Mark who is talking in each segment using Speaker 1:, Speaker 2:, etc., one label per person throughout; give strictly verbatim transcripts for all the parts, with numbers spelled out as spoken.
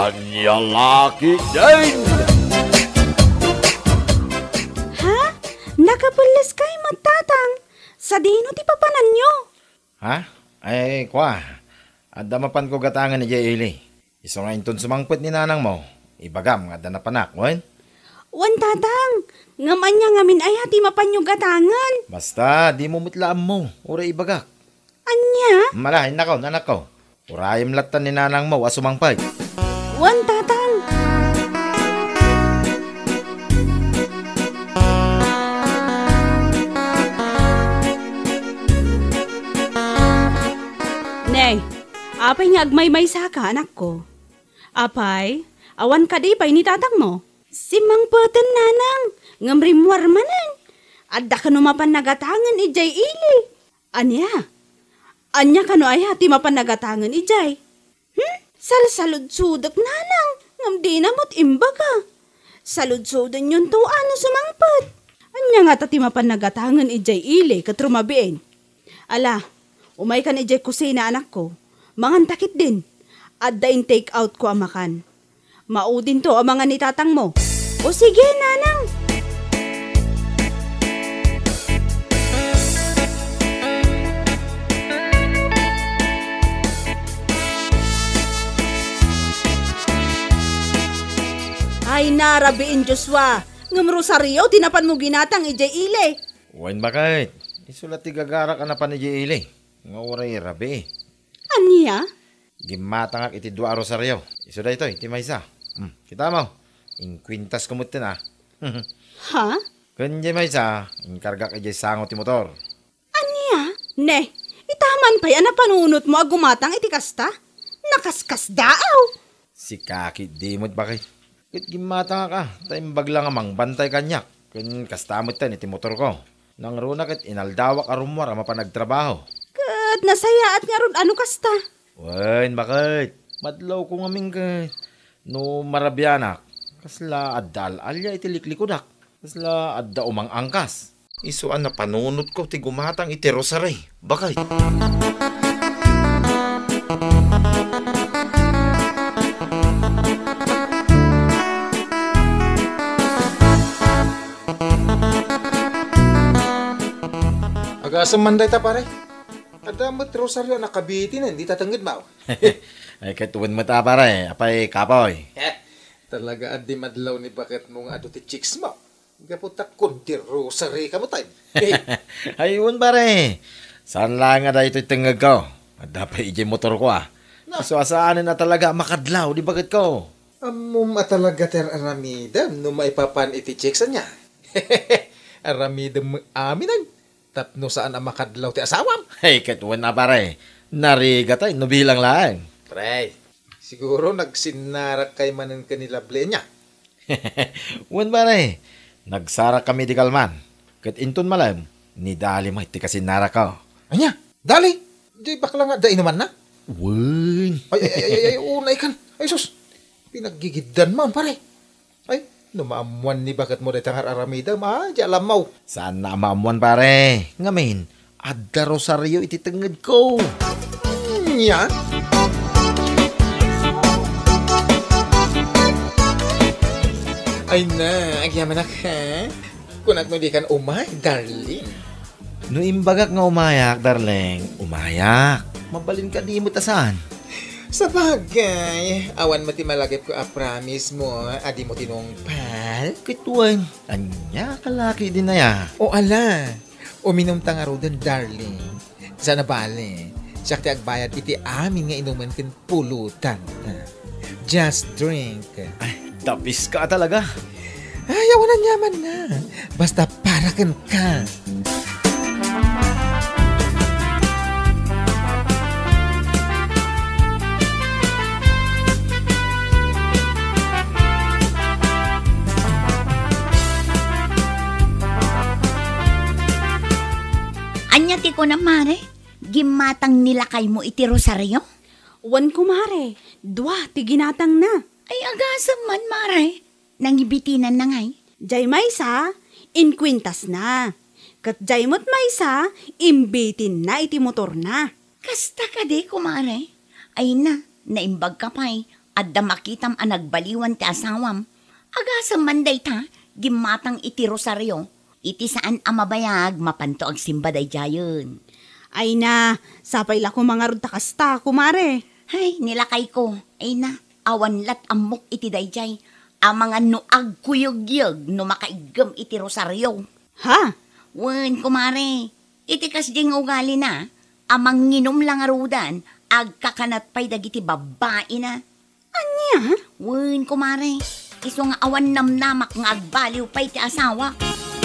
Speaker 1: Anyang laki din!
Speaker 2: Ha? Nakapulas kay matatang. Sa dino ti papanan nyo.
Speaker 3: Ha? Ay, kwa. Adamapan ko gatangan ni Jay Ili. Iso nga inton sumangpet ni nanang mo. Ibagam nga danapanak, wen?
Speaker 2: Wan tatang. Ngaman niya ngamin ay hati mapanyo gatangan.
Speaker 3: Basta, di mo mutlaan mo. Ura ibagak.
Speaker 2: Anya?
Speaker 3: Malahin na ko, nanak ko. Urayim latan ni nanang mo, asumangpay.
Speaker 2: Wan tatang. Nay, apay nga agmay-may sa ka, anak ko. Apay, awan ka di pa'y ni tatang mo. Si Mang Peten nanang, ngamrimwar manan. Adda ka numapan nagatangan ijay ili. Anya? Anya ka no ay hati mapan nagatangan ijay. Hmm? Salsalud-sudak nanang, ngam di namot imbaga. Salud-sudan yun to ano sumangpot. Anya nga tati mapan nagatangan ijay ili katrumabiin. Ala, umay kan ijay kusina anak ko. Mangan takit din. Adda in take out ko amakan. Maudin to ang mga nitatang mo. O sige, nanang. Ay narabiin Joshua. Ngam rosaryo, tinapan mo ginatang ijay ile.
Speaker 3: Wen bakit? Isulat ti gagara ka na pa ni Jay Ili. Nga uray rabi.
Speaker 2: Anya?
Speaker 3: Gimatangak iti dua rosaryo. Iso da ito, iti maysa. Hmm, kita mo. Inkwintas kumutin ah.
Speaker 2: Ha?
Speaker 3: Kanya maysa, inkarga ka jay sango ti motor.
Speaker 2: Anya? Ne, itaman pa yan na panunot mo agumatang iti kasta? Nakaskas daaw.
Speaker 3: Si Kaki dimot bakit? Kit gimatang ka, taimbag lang amang bantay kanyak. Kun kastamot tan iti motor ko. Nang runa kit inaldawak arumwar ama pa nagtrabaho.
Speaker 2: Kat nasaya at nga ron ano kasta?
Speaker 3: Wen, bakit? Madlaw ko ngaming ka. No marabyanak. Kasla addal alya iti liklikodak. Kasla adda umang angkas. Isuan na panunot ko ti gumatang iti rosary. Bakit?
Speaker 4: Agasam manday ta pare. Ada mat rosaryo nakabiti na hindi tatanggid ba?
Speaker 3: Ay katuwan mo ta pare. Apay kapoy.
Speaker 4: Talaga adi madlaw ni bakit mo nga ado ti chicks mo. Gaputa kunti rosary ka mo tayo.
Speaker 3: Ayun pare. Saan lang nga da ito'y tingag ko? Ada pa ijay motor ko ah. So asaanin na talaga makadlaw. Di bakit ko?
Speaker 4: Amum talaga ter aramidam no maipapan iti chicks niya. Aramidam aminan. Tapno saan ang makadlaw ti asawam?
Speaker 3: Ay katuwan na pare. Nariga tayo. Nubilang lang.
Speaker 4: Pre, siguro nagsinarak kay manan kanila niya.
Speaker 3: Wan pare. Nagsara kami di kalman. Kat inton malam, ni dali mo iti kasinara ko.
Speaker 4: Anya, dali. Di bakla nga dain naman na.
Speaker 3: Wan.
Speaker 4: Ay, ay, ay, ay, ay, unay kan. Ay, sus. Pinaggigidan mo, pare. Ay, numaamuan ni bakit mo dito ang aramida, ma, di alam mo.
Speaker 3: Saan na maamuan pare? Ngamin, adda rosaryo iti tenged ko.
Speaker 4: Nya? Ay na, agyaman na ka. Kunat mo di kan umay, darling.
Speaker 3: No imbagak nga umayak, darling. Umayak. Mabalin ka di mo tasan.
Speaker 4: Sa bagay, awan mo ti malagip ko a promise mo, adi mo tinungpal.
Speaker 3: Kituan. Anya kalaki din na ya.
Speaker 4: O ala, uminom ta nga rodan, darling. Sana bale, siya ti agbayad iti amin nga inuman kin pulutan. Just drink.
Speaker 3: Ay, tapis ka talaga.
Speaker 4: Ay, awan na nyaman na. Basta parakan ka.
Speaker 5: Anya ti ko na mare, gimatang nilakay mo iti rosaryo?
Speaker 2: Wan kumare, dua ti ginatang na.
Speaker 5: Ay agasam man mare, nangibitinan na ngay.
Speaker 2: Jay maysa, inkwintas na. Kat jay mo't maysa, imbitin na iti motor na.
Speaker 5: Kasta ka di kumare. Ay na, naimbag ka pa'y, Adda makitam ang nagbaliwan ti asawam. Agasam manday ta, gimatang iti rosaryo. Iti saan amabayag, mapanto ang simba day jayon.
Speaker 2: Ay na, sapay la ko mga rod takasta, kumare.
Speaker 5: Ay, nilakay ko. Ay na, awan lat amok iti dayjay. Ang mga nuag kuyog-yog no makaigam iti rosaryo.
Speaker 2: Ha?
Speaker 5: Wen, kumare, iti kasding ugali na, amang nginom lang arudan, agkakanat pa'y dagiti babae na.
Speaker 2: Anya?
Speaker 5: Wen, kumare, iso nga awan namnamak nga agbaliw pa'y ti asawa.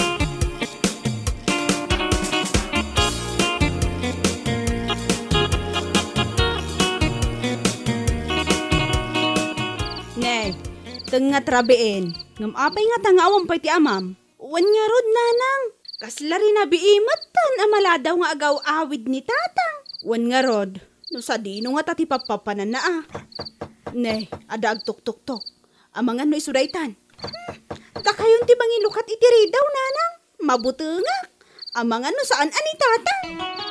Speaker 2: Ne, tengat rabein, ngam apay nga tangawam pa'y ti amam. Wan nga rod nanang, kasla rin na biimatan amaladaw nga agaw awid ni tatang. Wan nga rod, no sa dino nga tati papapanan na ah. Ne, ada agtuk-tuk-tuk. Amangan no isuraytan. Hmm, takayon ti bangilukat itiri daw nanang. Mabuti nga. Amangan no saan ani tatang.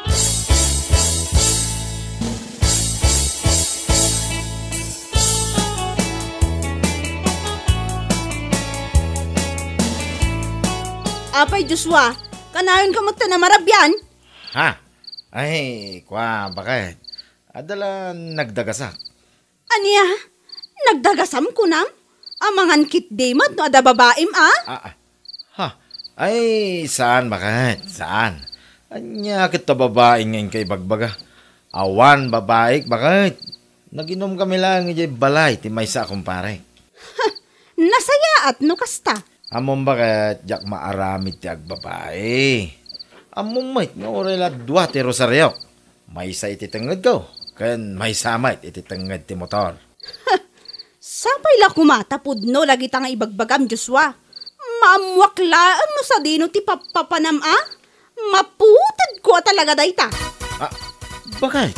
Speaker 2: Apay Joshua, kanayon ka magta na marabyan?
Speaker 3: Ha? Ay, kwa, bakit? Adala nagdagasak.
Speaker 2: Aniya, nagdagasam ko nam? Amangan kit demat no ada babaim ah?
Speaker 3: Ah, ah. Ha? Ay, saan bakit? Saan? Anya kita babae ngayon kay bagbaga. Awan babaik, bakit? Naginom kami lang ijay balay, ti maysa kumpare.
Speaker 2: Nasaya at no kasta.
Speaker 3: Amon bakit, jak maaramid ti agbabae. Amon mait, nga orela dua ti rosaryo. Maysa iti tenged ko, ken maysa mait iti tenged ti motor.
Speaker 2: Sapay la kumatapod no lagi ta nga ibagbagam Joshua. Maamwaklaan mo sa dino ti papapanam ah? Maputad ko talaga dayta.
Speaker 3: Ah, bakit?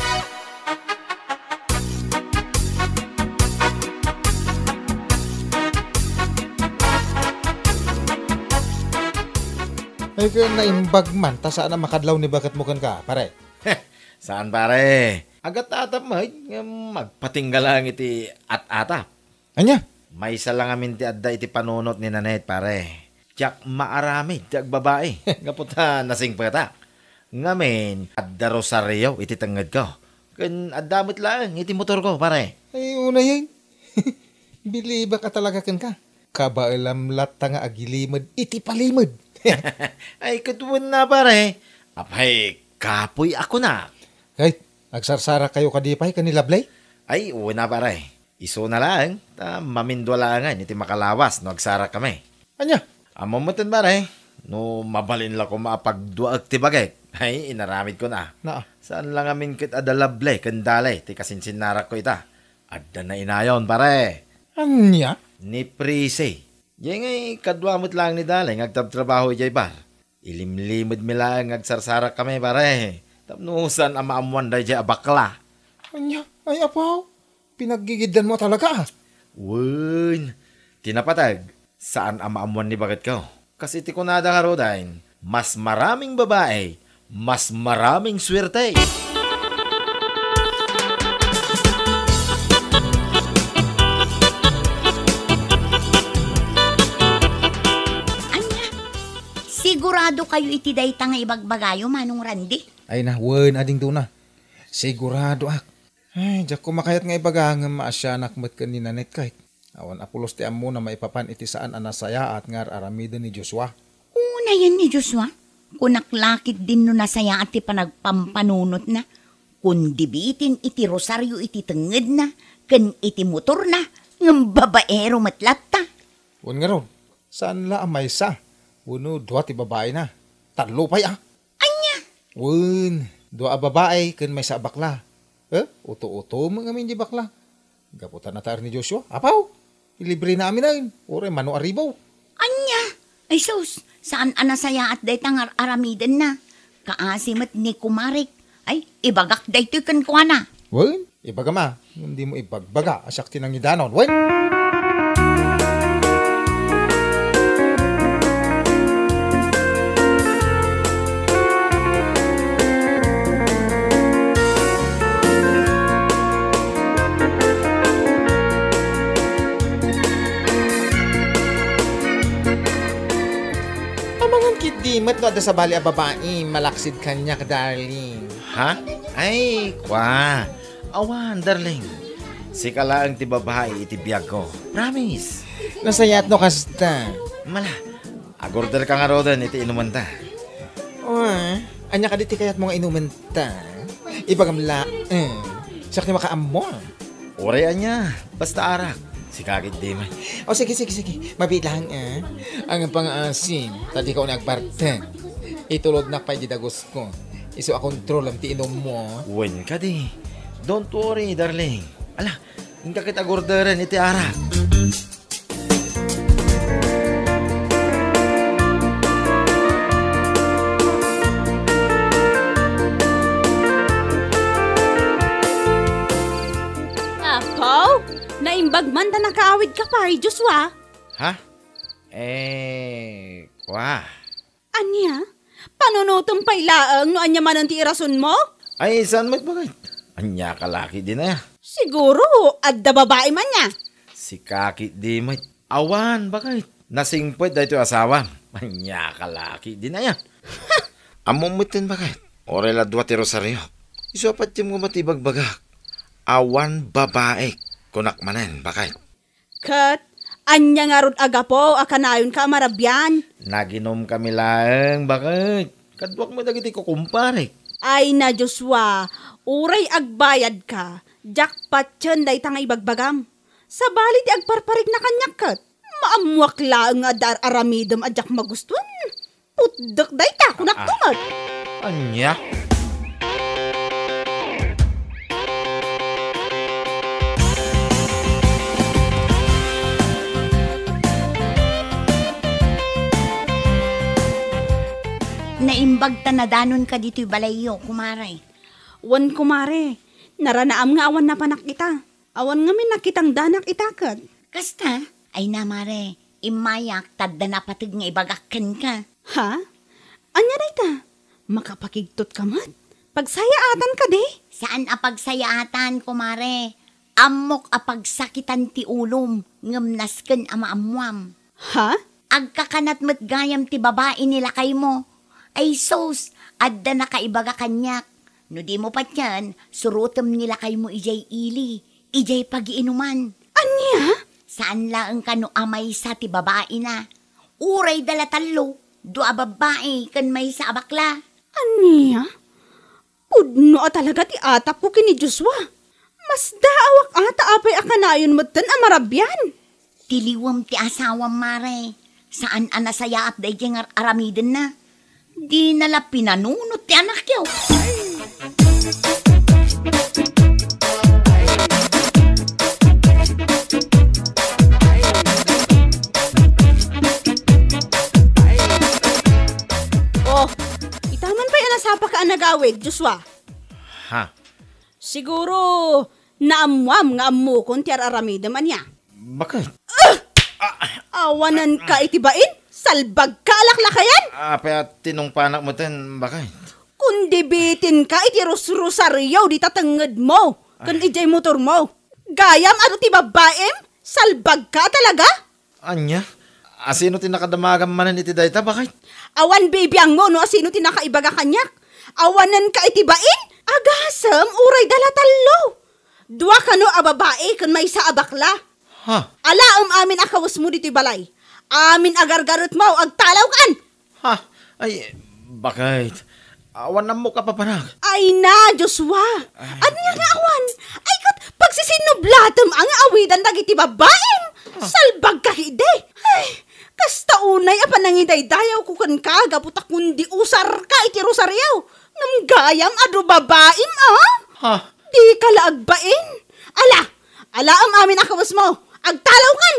Speaker 4: Ay ka naimbag man, ta saan na makadlaw ni bakat mo kan ka, pare?
Speaker 3: Saan pare? Agat atap mo, nga magpatinggalang iti at-atap.
Speaker 4: Anya?
Speaker 3: May isa lang amin ti adda iti panunot ni Nanet pare. Tiyak maarami, tiyak babae. Kaputa nasing pagata. Ngamin, adda rosaryo iti tenged ko. Kan addamot lang iti motor ko pare.
Speaker 4: Ay, una yun. Biliba ka talaga kan ka. Kabailam lat nga agilimod, iti palimod.
Speaker 3: Ay, katuwan na pare. Apay, kapoy ako na.
Speaker 4: Kahit, nagsarsara kayo kadipay kanilablay?
Speaker 3: Ay, una pare. Iso na lang, ta mamindwalangan iti makalawas no agsara kami.
Speaker 4: Anya?
Speaker 3: Amamutan pare, no mabalin la ko maapagduag ti bagay. Ay, inaramid ko na.
Speaker 4: Na,
Speaker 3: Saan lang amin kit adalable, kandalay, ti kasinsinnarak ko ita. Adda na inayon pare.
Speaker 4: anya?
Speaker 3: Ni Prise. Yang ay kadwamot lang ni Dalay, ngagtabtrabaho ijay bar. Ilimlimod mi lang ngagsarsara kami pare. Tapnusan ang maamuan da ijay abakla.
Speaker 4: Anya? Ay, apaw. Pinaggigidan mo talaga ah.
Speaker 3: Wun, tinapatag, saan ang maamuan ni bakit ko? Kasi ti kunada ka rodain, mas maraming babae, mas maraming swerte.
Speaker 5: Sigurado kayo iti dayta nga ibagbagayo, Manong Randy.
Speaker 4: Ay na, wen, ading doon na. Sigurado ak. Ay, diyak ko makayat nga ibaga nga maasyanak mat ka ni Nanet kahit. Awan apulos ti amo na maipapan iti saan anasaya at ngar aramida ni Joshua.
Speaker 5: Una yan ni Joshua. Kunaklakit din no nasaya at ti panagpampanunot na. Kung dibitin iti rosaryo iti tenged na. Ken iti motor na. Ng babaero matlatta.
Speaker 4: Wen nga ron, saan la ang maysa? Uno, dua ti babae na. Talo pa'y ah.
Speaker 5: Anya?
Speaker 4: Wen, dua a babae ken maysa a bakla. Eh, uto-uto mo ngamin di bakla. Gaputan na tayo ni Joshua. Apaw, ilibre na amin na yun. Ure, mano aribaw.
Speaker 5: Anya? Ay sus, saan anasaya at daytang ar- aramidan na? Kaasimat ni Kumarik. Ay, ibagak daytoy kan kuha na.
Speaker 4: Wen, ibaga ma. Hindi mo ibagbaga. Asyak tinang idanon. Wen! Di mat no ada sa bali a babae, malaksid kanyak, darling.
Speaker 3: Ha? Ay, kwa. Awan, darling. Si kalaang ti babae iti biyag ko. Promise.
Speaker 4: Nasayat no kasta.
Speaker 3: Mala, agorder ka nga rodan iti inuman ta.
Speaker 4: Oh, anya ka diti kayat mga inuman ta. Ibagamla, eh. Siya ka makaamo.
Speaker 3: Orean niya, basta arak. Si kakit di man.
Speaker 4: O sige, sige, sige. Mabit lang, eh. Ang pang-asin, tadi ka nagbarten. Itulog na pa dagos ko. Iso a kontrol ang ti inom mo.
Speaker 3: Wen ka di. Don't worry, darling. Ala, hindi ka kita gorderan iti arak.
Speaker 2: Apaw, naimbag man ta nakaawid ka pa, Joshua.
Speaker 3: Ha? Eh, kwa.
Speaker 2: Anya? Panunutong pailaang no anya man ang tiirason mo?
Speaker 3: Ay, saan mo't bakit? Anya kalaki din na ya.
Speaker 2: Siguro, adda babae man niya.
Speaker 3: Si kakit di mo't. Awan, bakit? Nasingpwet da ito asawa. Anya kalaki din na ya. Among mo't din bakit? Orela dua ti Rosario. Iso apat yung mga matibagbagak. Awan babae. Kunak manen, bakit?
Speaker 2: Kat, anya nga rod agapo, akanayon ka marabyan.
Speaker 3: Naginom kami lang, bakit? Kadwak mo dagiti ko kumpare.
Speaker 2: Ay na Joshua, uray agbayad ka. Jackpot yun day tangay bagbagam. Sa balit agparparig na kanyak kat. Maamuak lang nga dar aramidom adyak magustuhan. Putdok day ta, kunak tumat.
Speaker 3: Anya?
Speaker 5: Naimbag tanadanon ka dito'y balayo, kumaray.
Speaker 2: Wan kumare, naranaam nga awan na panak kita. Awan nga min nakitang danak itakat.
Speaker 5: Kasta, ay namare, imayak tadda na patig nga ibagakken ka.
Speaker 2: Ha? Anya na ita? Makapakigtot ka mat? Pagsayaatan ka de?
Speaker 5: Saan apagsayaatan, kumare? Amok apagsakitan ti ulom, ngamnasken amaamuam.
Speaker 2: Ha?
Speaker 5: Agkakanat met gayam ti babae nila kay mo. Ay sos, adda na kaibaga kanyak. No di mo pat yan, surutem nila kay mo ijay ili, ijay pagiinuman.
Speaker 2: Anya?
Speaker 5: Saan laeng kano amay sa ti babae na? Uray dala talo, dua babae kan may sa abakla.
Speaker 2: Anya? Pudno a talaga ti atap ko kini Joshua. Mas daawak ata apay akanayon mo tan amarabyan.
Speaker 5: Tiliwam ti asawam mare, saan anasaya at day jeng aramiden na? Di nala pinanunot ti anak yaw.
Speaker 2: Oh, itaman pa yan asapa ka nagawid, Joshua.
Speaker 3: Ha?
Speaker 2: Siguro, naamwam nga amu kon ti araramidam anya.
Speaker 3: Bakit?
Speaker 2: Awanan ka itibain? Salbag ka alaklakayan?
Speaker 3: Apay at tinong panak mo ten, bakit?
Speaker 2: Kundi bitin ka iti rus-rusaryo di tatangad mo. Kun ijay motor mo. Gayam ano ti babaem? Salbag ka talaga?
Speaker 3: Anya? Asino tinakadamagan manan iti dayta, bakit?
Speaker 2: Awan bibiyang mo no asino ti nakaibaga kanyak. Awanan ka itibain? Agasam uray dala talo. Dua ka no a babae kun may sa abakla.
Speaker 3: Ha?
Speaker 2: Alaom amin akawas mo dito'y balay. Amin agargarot mo, agtalaw kan!
Speaker 3: Ha? Ay, bakit? Awan na mo ka papanak.
Speaker 2: Ay na, Joshua! Anya nga awan? Ay kat, pagsisinublatom ang awidan dagiti babaem! Salbag ka hide! Ay, kasta unay apa nangiday dayaw ko kan kaga putak kundi usar ka iti rosaryaw. Ngam gayam ado babaem ah!
Speaker 3: Ha?
Speaker 2: Di ka laagbain! Ala! Ala am amin akawas mo! Agtalaw kan!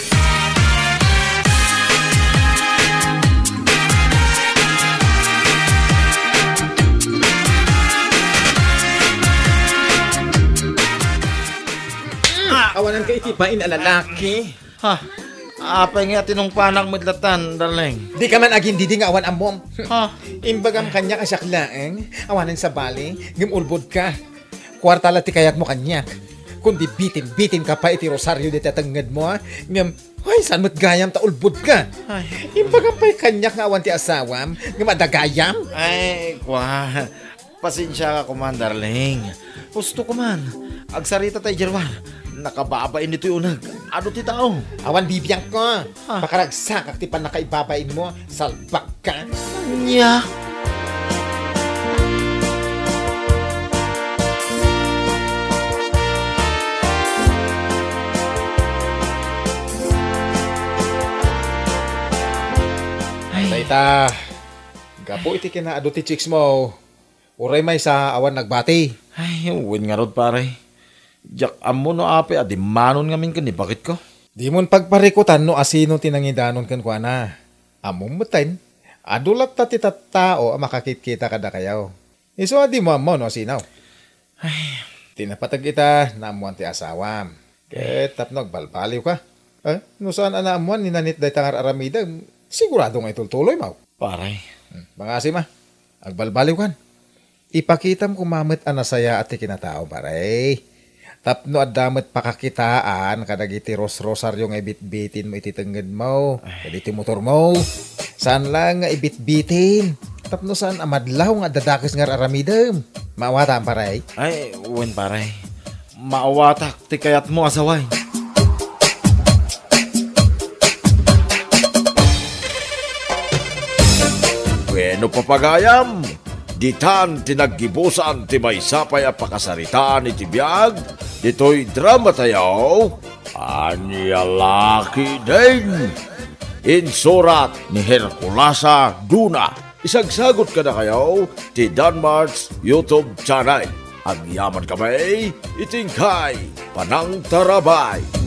Speaker 4: Awanan ka itipain a lalaki.
Speaker 3: Ha? Apay nga tinong panak madlatan, darling.
Speaker 4: Di ka man aging didi nga awan amom.
Speaker 3: Ha?
Speaker 4: Imbagam kanya ka saklaeng, awanan sa bali, gimulbod ka. Kwartala ti kayat mo kanyak. Kundi bitin-bitin ka pa iti rosaryo di tatangad mo, ngam Hoy, saan mo't gayam ta ulbod ka?
Speaker 3: Ay,
Speaker 4: Impagampay kanyak nga awan ti asawam, nga madagayam.
Speaker 3: ay, kwa. Pasensya ka, kuman, darling. Gusto ko man. Agsarita tayo, Jerwan. Nakababain nito yung unag. Ano ti tao?
Speaker 4: Awan bibiyang ko.
Speaker 3: Ah.
Speaker 4: Pakaragsak at ti pan nakaibabain mo, salbak ka.
Speaker 3: Nya.
Speaker 4: Tayta, gapo iti kinaado ti chicks mo. Uray may sa awan nagbati.
Speaker 3: Ay, win nga rod, pare. Jak amo no ape, adi manon nga min kan, bakit ko?
Speaker 4: Di mon pagparikutan no asino tinangidanon kan kwa na. Among matayin, adulat ta ti tattao makakit-kita kada kayaw. Iso adi mo amo no asinaw. Ay, tinapatag kita na amuan ti asawam. Ket tapno agbalbaliw ka. Eh, no saan ana amuan ni nanit day tangar aramida, sigurado nga itultuloy maw.
Speaker 3: Pare.
Speaker 4: Hmm, mga asima, agbalbaliw kan. Ipakitam kumamet anasaya at ti kinatao pare. Tapno adamet pakakitaan kadag iti ros-rosaryo nga ibit-bitin mo iti tengged mo. Kadi iti motor mo. Saan lang nga ibit-bitin. Tapno saan amadlaw nga dadakis nga aramidem. Maawata ang pare.
Speaker 3: Ay, win, pare. Maawatak, ti kayat mo asaway.
Speaker 1: Bueno papagayam, ditan tinaggibusan ti may sapay a pakasaritaan iti biyag, dito'y drama tayaw, anyalaki din. Insurat ni Herculasa Duna, isagsagot ka na kayo ti Danmar's YouTube channel. Agyaman kami, itingkay, panang tarabay.